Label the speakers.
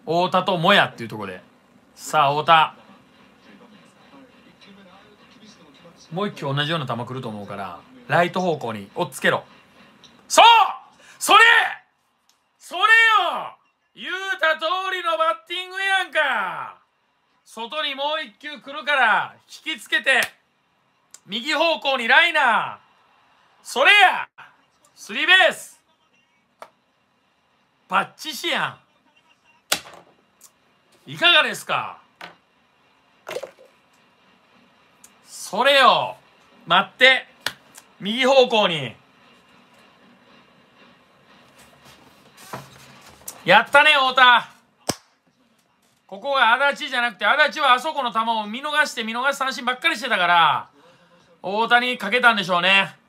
Speaker 1: 太田ともやっていうところで。さあ太田、もう一球同じような球来ると思うからライト方向に追っつけろ。そう、それよ、言うた通りのバッティングやんか。外にもう一球来るから引きつけて右方向にライナー、それや、スリーベース、バッチシやん。いかがですか。それよ、待って、右方向にやったね太田。ここが足立じゃなくて、足立はあそこの球を見逃し三振ばっかりしてたから太田にかけたんでしょうね。